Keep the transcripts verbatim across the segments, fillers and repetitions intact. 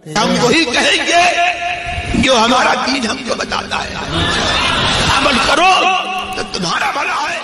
ہم وہی کہیں گے جو ہمارا دین ہم کو بتاتا ہے، عمل کرو تو تمہارا بھلا ہے۔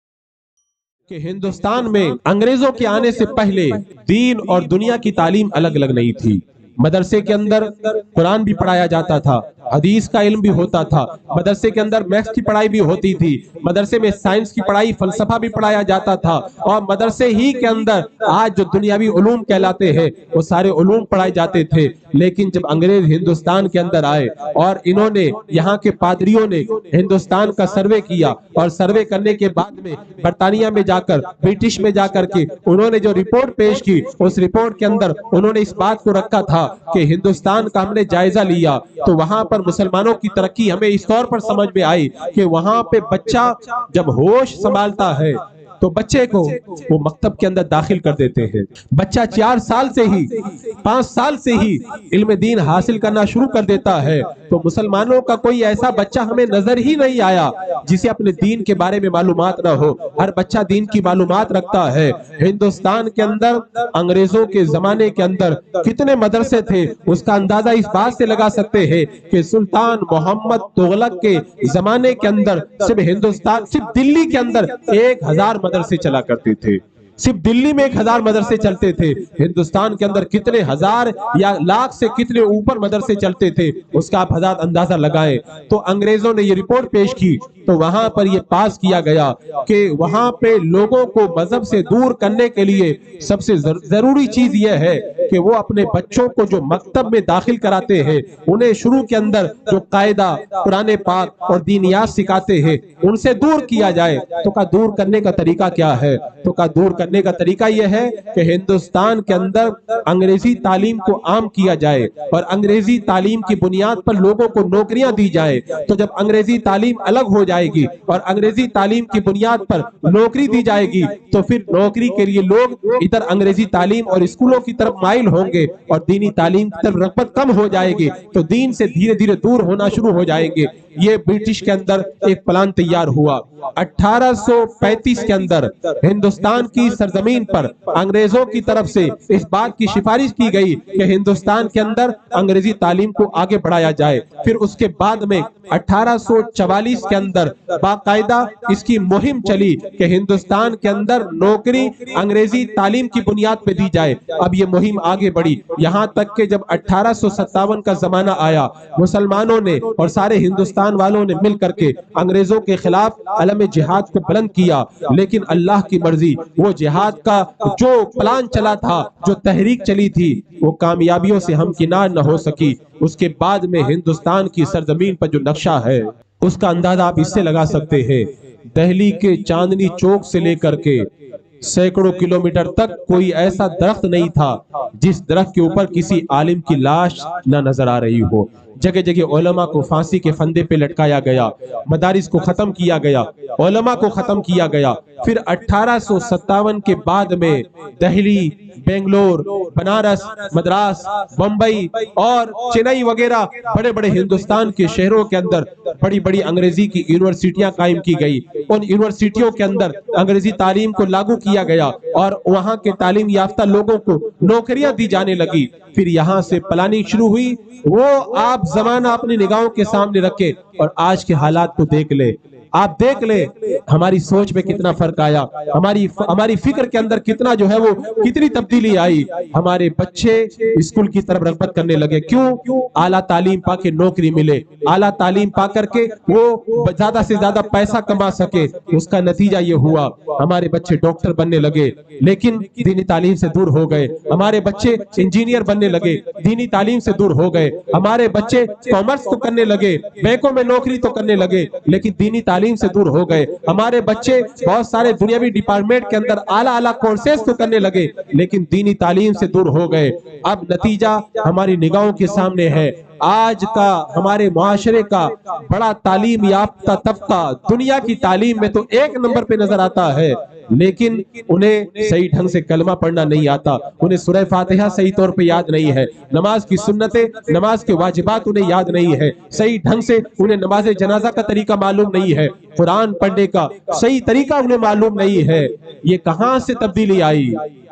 کہ ہندوستان میں انگریزوں کے آنے سے پہلے دین اور دنیا کی تعلیم الگ الگ نہیں تھی۔ مدرسے کے اندر قرآن بھی پڑھایا جاتا تھا، حدیث کا علم بھی ہوتا تھا، مدرسے کے اندر میتھس کی پڑھائی بھی ہوتی تھی، مدرسے میں سائنس کی پڑھائی، فلسفہ بھی پڑھایا جاتا تھا، اور مدرسے ہی کے اندر آج جو دنیاوی علوم کہلاتے ہیں وہ سارے علوم پڑھائے جاتے تھے۔ لیکن جب انگریز ہندوستان کے اندر آئے اور انہوں نے یہاں کے پادریوں نے ہندوستان کا سروے کیا، اور سروے کرنے کے بعد میں برطانیہ میں جا کر، برٹش میں جا کر کے انہوں نے جو رپورٹ پیش کی، اس رپورٹ کے اندر انہوں نے اس بات کو رکھا تھا کہ ہندوستان کا ہم نے جائزہ لیا تو وہاں پر مسلمانوں کی ترقی ہمیں اس طور پر سمجھ میں آئی کہ وہاں پہ بچہ جب ہوش سنبھالتا ہے تو بچے کو وہ مکتب کے اندر داخل کر دیتے ہیں۔ بچہ چار سال سے ہی، پانچ سال سے ہی علم دین حاصل کرنا شروع کر دیتا ہے۔ تو مسلمانوں کا کوئی ایسا بچہ ہمیں نظر ہی نہیں آیا جسے اپنے دین کے بارے میں معلومات نہ ہو۔ ہر بچہ دین کی معلومات رکھتا ہے۔ ہندوستان کے اندر انگریزوں کے زمانے کے اندر کتنے مدرسے تھے اس کا اندازہ اس بات سے لگا سکتے ہیں کہ سلطان محمد تغلق کے زمانے کے اندر صرف ہندوستان، صرف دلی کے اندر ایک ہزار مدرسے چلا کرتے تھے۔ صرف دلی میں ایک ہزار مدرسے چلتے تھے۔ ہندوستان کے اندر کتنے ہزار یا لاکھ سے کتنے اوپر مدرسے چلتے تھے اس کا آپ حضرات اندازہ لگائیں۔ تو انگریزوں نے یہ رپورٹ پیش کی تو وہاں پر یہ پاس کیا گیا کہ وہاں پہ لوگوں کو مذہب سے دور کرنے کے لیے سب سے ضروری چیز یہ ہے کہ وہ اپنے بچوں کو جو مکتب میں داخل کراتے ہیں انہیں شروع کے اندر جو قاعدہ قرآن پاک اور دینیات سکھاتے ہیں ان سے دور کیا جائے۔ تو کا دور کرنے کا طریقہ کیا ہے؟ تو کا دور کرنے کا طریقہ یہ ہے کہ ہندوستان کے اندر انگریزی تعلیم کو عام کیا جائے اور انگریزی تعلیم کی بنیاد پر لوگوں کو نوکریاں دی جائے۔ تو جب انگریزی تعلیم الگ ہو جائے گی اور انگریزی تعلیم کی بنیاد پر نوکری دی جائے گی تو پھر نوکری کے لیے لوگ ادھر انگریزی تعلیم اور اسکولوں کی طرف مائل ہوں گے اور دینی تعلیم کی طرف رغبت کم ہو جائے گی، تو دین سے دھیرے دھیرے دور ہونا شروع ہو جائیں گے۔ یہ برٹش کے اندر ایک پلان تیار ہوا۔ اٹھارہ سو پینتیس کے اندر ہندوستان کی سرزمین پر انگریزوں کی طرف سے اس بات کی سفارش کی گئی کہ ہندوستان کے اندر انگریزی تعلیم کو آگے بڑھایا جائے۔ پھر اس کے بعد میں اٹھارہ سو چوالیس کے اندر باقاعدہ اس کی مہم چلی کہ ہندوستان کے اندر نوکری انگریزی تعلیم کی بنیاد پہ دی جائے۔ اب یہ مہم آگے بڑھی یہاں تک کہ جب اٹھارہ سو ستاون کا زمانہ آیا، مسلمانوں نے اور سارے ہندوستان والوں نے مل کر کے انگریزوں کے خلاف علم جہاد کو بلند کیا۔ لیکن اللہ کی مرضی، وہ جہاد کا جو پلان چلا تھا، جو تحریک چلی تھی، وہ کامیابیوں سے ہمکنار نہ ہو سکی۔ اس کے بعد میں ہندوستان کی سرزمین پر جو نقشہ ہے اس کا اندازہ آپ اس سے لگا سکتے ہیں۔ دہلی کے چاندنی چوک سے لے کر کے سینکڑوں کلومیٹر تک کوئی ایسا درخت نہیں تھا جس درخت کے اوپر کسی عالم کی لاش نہ نظر آ رہی ہو۔ جگہ جگہ علماء کو پھانسی کے پھندے پہ لٹکایا گیا، مدارس کو ختم کیا گیا، علماء کو ختم کیا گیا۔ پھر اٹھارہ سو ستاون کے بعد میں دہلی، بنگلور، بنارس، مدراس، بمبئی اور چنئی وغیرہ بڑے بڑے ہندوستان کے شہروں کے اندر بڑی بڑی انگریزی کی یونیورسٹیاں قائم کی گئی۔ ان یونیورسٹیوں کے اندر انگریزی تعلیم کو لاگو کیا گیا اور وہاں کے تعلیم یافتہ لوگوں کو نوکریاں دی جانے لگی۔ پھر یہاں سے پلاننگ شروع ہوئی۔ وہ آپ زمانہ اپنی نگاہوں کے سامنے رکھے اور آج کے حالات کو دیکھ لے، آپ دیکھ لیں ہماری سوچ میں کتنا فرق آیا، ہماری ہماری فکر کے اندر کتنا جو ہے وہ کتنی تبدیلی آئی۔ ہمارے بچے اسکول کی طرف رغبت کرنے لگے۔ کیوں؟ اعلیٰ تعلیم پا کے نوکری ملے، اعلیٰ تعلیم پا کر کے وہ زیادہ سے زیادہ پیسہ کما سکے۔ اس کا نتیجہ یہ ہوا ہمارے بچے ڈاکٹر بننے لگے لیکن دینی تعلیم سے دور ہو گئے، ہمارے بچے انجینئر بننے لگے، دینی تعلیم سے دور ہو گئے، ہمارے بچے کامرس تو کرنے لگے، بینکوں میں نوکری تو کرنے لگے لیکن دینی تعلیم سے دور ہو گئے، ہمارے بچے بہت سارے دنیاوی ڈپارٹمنٹ کے اندر اعلیٰ اعلیٰ کورسز تو کرنے لگے لیکن دینی تعلیم سے دور ہو گئے۔ اب نتیجہ ہماری نگاہوں کے سامنے ہے۔ آج کا ہمارے معاشرے کا بڑا تعلیم یافتہ طبقہ دنیا کی تعلیم میں تو ایک نمبر پہ نظر آتا ہے لیکن انہیں صحیح ڈھنگ سے کلمہ پڑھنا نہیں آتا، انہیں سورہ فاتحہ صحیح طور پہ یاد نہیں ہے، نماز کی سنتیں، نماز کے واجبات انہیں یاد نہیں ہے، صحیح ڈھنگ سے انہیں نماز جنازہ کا طریقہ معلوم نہیں ہے، قرآن پڑھنے کا صحیح طریقہ انہیں معلوم نہیں ہے۔ یہ کہاں سے تبدیلی آئی؟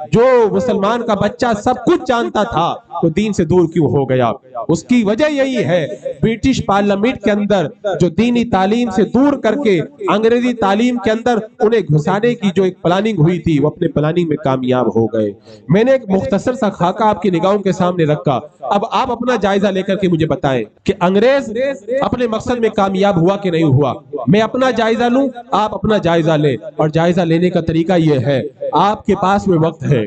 جو مسلمان کا بچہ سب کچھ جانتا تھا تو دین سے دور کیوں ہو گیا؟ اس کی وجہ یہی ہے برٹش پارلیمنٹ کے اندر جو دینی تعلیم سے دور کر کے انگریزی تعلیم کے اندر انہیں گھسانے کی جو ایک پلاننگ ہوئی تھی وہ اپنے پلاننگ میں کامیاب ہو گئے۔ میں نے ایک مختصر سا خاکہ آپ کی نگاہوں کے سامنے رکھا، اب آپ اپنا جائزہ لے کر کے مجھے بتائیں کہ انگریز اپنے مقصد میں کامیاب ہوا کہ نہیں ہوا۔ میں اپنا جائزہ لوں، آپ اپنا جائزہ لیں، اور جائزہ لینے کا طریقہ یہ ہے، آپ کے پاس میں وقت ہے،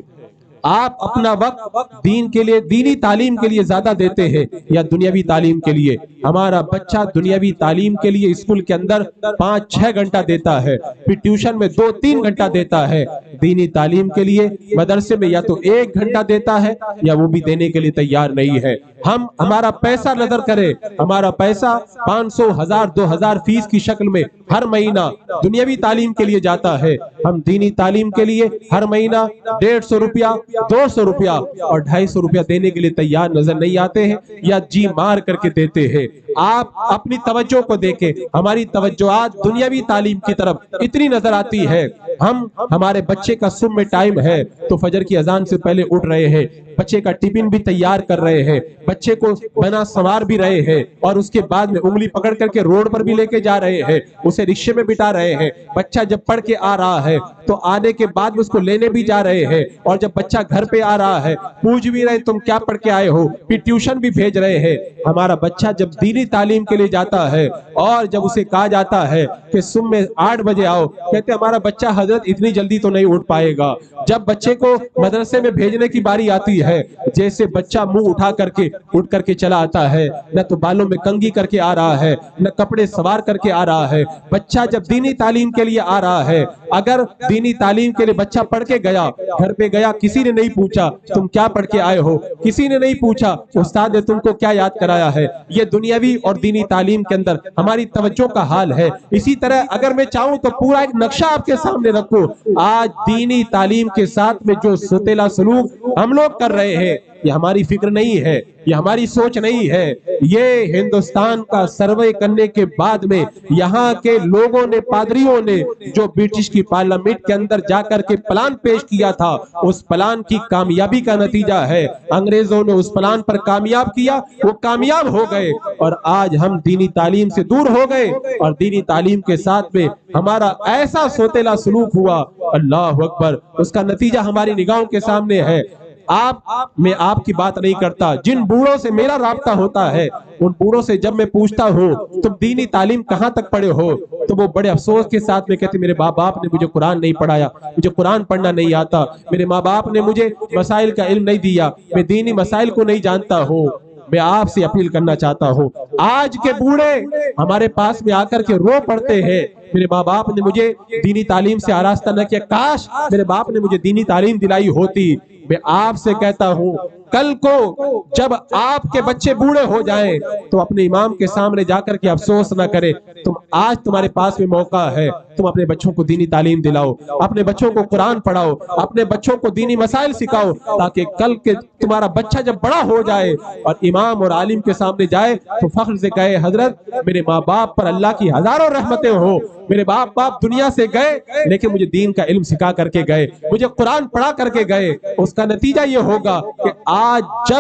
آپ اپنا وقت دین کے لیے، دینی تعلیم کے لیے زیادہ دیتے ہیں یا دنیاوی تعلیم کے لیے؟ ہمارا بچہ دنیاوی تعلیم کے لیے اسکول کے اندر پانچ چھ گھنٹہ دیتا ہے، پھر ٹیوشن میں دو تین گھنٹہ دیتا ہے، دینی تعلیم کے لیے مدرسے میں یا تو ایک گھنٹہ دیتا ہے یا وہ بھی دینے کے لیے تیار نہیں ہے۔ ہم ہمارا پیسہ نظر کریں، ہمارا پیسہ پانچ سو ہزار دو ہزار فیس کی شکل میں ہر مہینہ دنیاوی تعلیم کے لیے جاتا ہے، ہم دینی تعلیم کے لیے ہر مہینہ ڈیڑھ سو روپیہ دو سو روپیہ اور ڈھائی سو روپیہ دینے کے لیے تیار نظر نہیں آتے ہیں یا جی مار کر کے دیتے ہیں۔ آپ اپنی توجہ کو دیکھیں، ہماری توجہات دنیاوی تعلیم کی طرف اتنی نظر آتی ہے، ہم ہمارے بچے کا صبح میں ٹائم ہے تو فجر کی اذان سے پہلے اٹھ رہے ہیں، بچے کا ٹفن بھی تیار کر رہے ہیں، بچے کو بنا سنوار بھی رہے ہیں، اور اس کے بعد میں انگلی پکڑ کر کے روڈ پر بھی لے کے جا رہے ہیں، اسے رکشے میں بٹھا رہے ہیں۔ بچہ جب پڑھ کے آ رہا ہے تو آنے کے بعد میں اس کو لینے بھی جا رہے ہیں، اور جب بچہ گھر پہ آ رہا ہے پوچھ بھی رہے تم کیا پڑھ کے آئے ہو، پھر ٹیوشن بھی بھیج رہے ہیں۔ ہمارا بچہ جب دینی تعلیم کے لیے جاتا ہے اور جب اسے کہا جاتا ہے کہ صبح میں آٹھ بجے آؤ، کہتے ہمارا بچہ حضرت اتنی جلدی تو نہیں اٹھ پائے گا۔ جب بچے کو مدرسے میں بھیجنے کی باری آتی ہے، جیسے بچہ منہ اٹھا کر کے اٹھ کر کے چلا آتا ہے، نہ تو بالوں میں کنگھی کر کے آ رہا ہے، نہ کپڑے سوار کر کے آ رہا ہے۔ بچہ جب دینی تعلیم کے لیے آ رہا ہے، اگر دینی تعلیم کے لیے بچہ پڑھ کے گیا، گھر پہ گیا، کسی نے نہیں پوچھا تم کیا پڑھ کے آئے ہو، کسی نے نہیں پوچھا استاد نے تم کو کیا یاد کرایا ہے۔ یہ دنیاوی اور دینی تعلیم کے اندر ہماری توجہ کا حال ہے۔ اسی طرح اگر میں چاہوں تو پورا ایک نقشہ آپ کے سامنے رکھوں، آج دینی تعلیم کے ساتھ میں جو ستیلا سلوک ہم لوگ کر رہے ہیں، یہ ہماری فکر نہیں ہے، یہ ہماری سوچ نہیں ہے، یہ ہندوستان کا سروے کرنے کے بعد میں یہاں کے لوگوں نے، پادریوں نے جو برٹش کی پارلیمنٹ کے اندر جا کر کے پلان پیش کیا تھا، اس پلان کی کامیابی کا نتیجہ ہے۔ انگریزوں نے اس پلان پر کامیاب کیا، وہ کامیاب ہو گئے، اور آج ہم دینی تعلیم سے دور ہو گئے، اور دینی تعلیم کے ساتھ میں ہمارا ایسا سوتیلا سلوک ہوا، اللہ اکبر، اس کا نتیجہ ہماری نگاہوں کے سامنے ہے۔ آپ میں آپ کی بات نہیں کرتا، جن بوڑھوں سے میرا رابطہ ہوتا ہے ان بوڑھوں سے جب میں پوچھتا ہوں تم دینی تعلیم کہاں تک پڑھے ہو، تو وہ بڑے افسوس کے ساتھ میں کہتے میرے ماں باپ نے مجھے قرآن نہیں پڑھایا، مجھے قرآن پڑھنا نہیں آتا، میرے ماں باپ نے مجھے مسائل کا علم نہیں دیا، میں دینی مسائل کو نہیں جانتا ہوں۔ میں آپ سے اپیل کرنا چاہتا ہوں، آج کے بوڑھے ہمارے پاس میں آ کر کے رو پڑتے ہیں میرے ماں باپ نے مجھے دینی تعلیم سے آراستہ نہ کیا، کاش میرے باپ نے مجھے دینی تعلیم دلائی ہوتی۔ میں آپ سے کہتا ہوں کل کو جب آپ کے بچے بوڑھے ہو جائیں تو اپنے امام کے سامنے جا کر کے افسوس نہ کرے، تم آج تمہارے پاس میں موقع ہے، تم اپنے بچوں کو دینی تعلیم دلاؤ، اپنے بچوں کو قرآن پڑھاؤ، اپنے بچوں کو دینی مسائل سکھاؤ، تاکہ کل کے تمہارا بچہ جب بڑا ہو جائے اور امام اور عالم کے سامنے جائے تو فخر سے کہے حضرت میرے ماں باپ پر اللہ کی ہزاروں رحمتیں ہوں، میرے باپ باپ دنیا سے گئے لیکن مجھے دین کا علم سکھا کر کے گئے، مجھے قرآن پڑھا کر کے گئے۔ اس کا نتیجہ یہ ہوگا کہ آج جب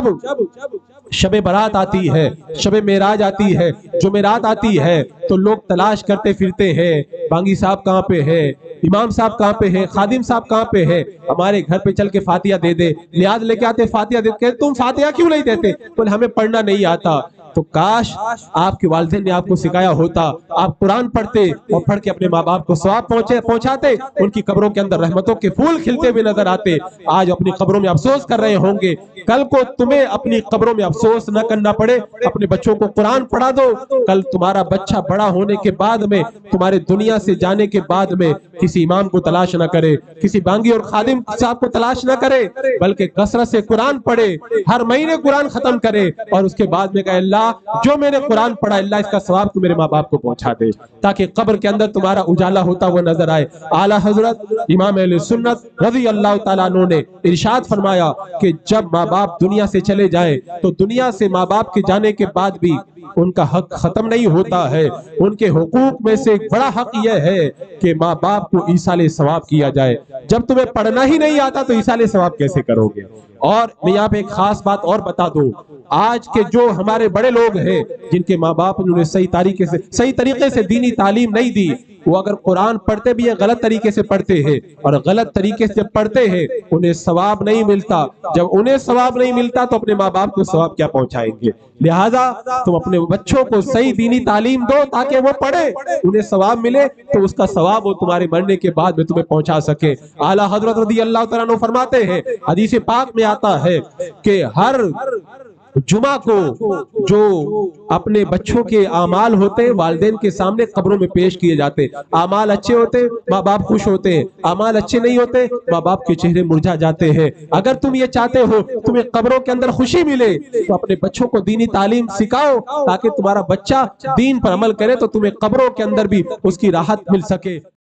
شب برات آتی ہے، شب معراج آتی ہے، جمعرات آتی ہے تو لوگ تلاش کرتے پھرتے ہیں بانگی صاحب کہاں پہ ہے، امام صاحب کہاں پہ ہے، خادم صاحب کہاں پہ ہے، ہمارے گھر پہ چل کے فاتحہ دے دے، نیاز لے کے آتے فاتحہ دے دے، تم فاتحہ کیوں نہیں دیتے؟ بولے ہمیں پڑھنا نہیں آتا۔ تو کاش آپ کے والدین نے آپ کو سکھایا ہوتا، آپ قرآن پڑھتے اور پڑھ کے اپنے ماں باپ کو ثواب پہنچاتے، ان کی قبروں کے اندر رحمتوں کے پھول کھلتے ہوئے نظر آتے۔ آج اپنی قبروں میں افسوس کر رہے ہوں گے، کل کو تمہیں اپنی قبروں میں افسوس نہ کرنا پڑے، اپنے بچوں کو قرآن پڑھا دو، کل تمہارا بچہ بڑا ہونے کے بعد میں، تمہارے دنیا سے جانے کے بعد میں کسی امام کو تلاش نہ کرے، کسی بانگی اور خادم صاحب کو تلاش نہ کرے، بلکہ کثرت سے قرآن پڑھے، ہر مہینے قرآن ختم کرے، اور اس کے بعد میں کہے اللہ جو میں نے قرآن پڑھا اللہ اس کا ثواب تو میرے ماں باپ کو پہنچا دے، تاکہ قبر کے اندر تمہارا اجالا ہوتا وہ نظر آئے۔ اعلیٰ حضرت امام اہل سنت رضی اللہ تعالیٰ عنہ نے ارشاد فرمایا کہ جب ماں باپ دنیا سے چلے جائیں تو دنیا سے ماں باپ کے جانے کے بعد بھی ان کا حق ختم نہیں ہوتا ہے۔ ان کے حقوق میں سے ایک بڑا حق یہ ہے کہ ماں باپ کو ایصال ثواب کیا جائے۔ جب تمہیں پڑھنا ہی نہیں آتا تو ایصال ثواب کیسے کرو گے؟ اور میں یہاں پہ ایک خاص بات اور بتا دوں، آج کے جو ہمارے بڑے لوگ ہیں جن کے ماں باپ انہوں نے صحیح طریقے سے صحیح طریقے سے دینی تعلیم نہیں دی، وہ اگر قرآن پڑھتے بھی ہیں غلط طریقے سے پڑھتے ہیں، اور غلط طریقے سے جب پڑھتے ہیں انہیں ثواب نہیں ملتا۔ جب انہیں ثواب نہیں ملتا تو اپنے ماں باپ کو ثواب کیا پہنچائیں گے؟ لہٰذا تم اپنے بچوں کو صحیح دینی تعلیم دو تاکہ وہ پڑھے، انہیں ثواب ملے تو اس کا ثواب وہ تمہارے مرنے کے بعد میں تمہیں پہنچا سکے۔ اعلیٰ حضرت رضی اللہ تعالیٰ عنہ فرماتے ہیں، حدیث پاک میں آتا ہے کہ ہر جمعہ کو جو اپنے بچوں کے اعمال ہوتے ہیں والدین کے سامنے قبروں میں پیش کیے جاتے ہیں۔ اعمال اچھے ہوتے ہیں ماں باپ خوش ہوتے ہیں، اعمال اچھے نہیں ہوتے ماں باپ کے چہرے مرجھا جاتے ہیں۔ اگر تم یہ چاہتے ہو تمہیں قبروں کے اندر خوشی ملے تو اپنے بچوں کو دینی تعلیم سکھاؤ تاکہ تمہارا بچہ دین پر عمل کرے تو تمہیں قبروں کے اندر بھی اس کی راحت مل سکے۔